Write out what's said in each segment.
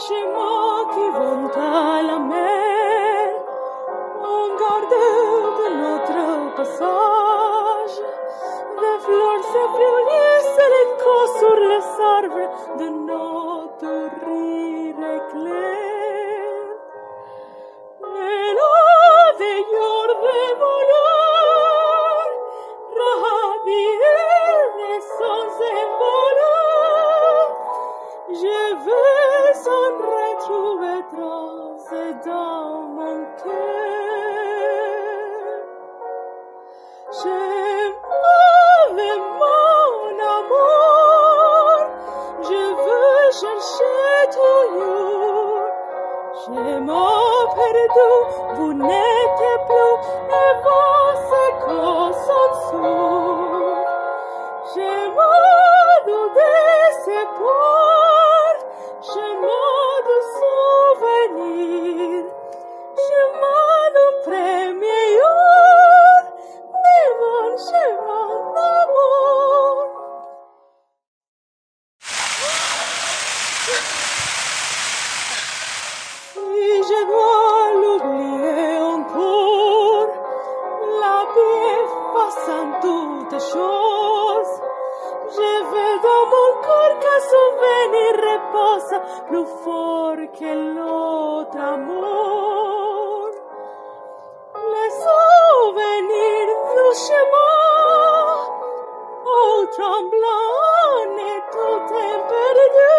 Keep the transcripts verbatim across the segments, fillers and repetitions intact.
chemins qui vont à la mer, en garde de notre passage. Des fleurs s'effleurissent l'écho sur les arbres de notre rire éclair. Et la veillure des voleurs, ravir les sons envoleurs, je veux en retrouver trace dans mon cœur. Je m'avais mon amour, je veux chercher toujours. Je m'ai perdu, vous n'êtes plus, et vos échos sont sourds. Je m'ai de désespoir, je m'ai de souvenirs, je m'ai de premier jour, mais mon chemin d'amour. Si je dois l'oublier encore, la vie effaçant toutes choses, je veux dans mon corps qu'un souvenir repose plus fort que l'autre amour. Les souvenirs du chemin, au tremblant et tout est perdu.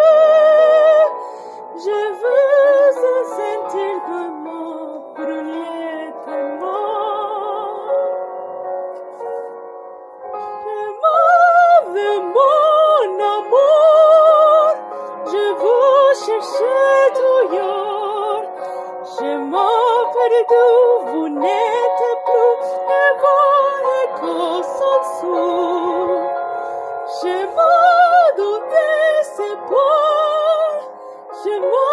Je veux sentir de mon brûler tes mains. Je m'avais mon amour, je veux chercher toujours. Je m'ai perdu, vous n'êtes plus, et vos échos sont sourds. Je m'ai de désespoir, je m'ai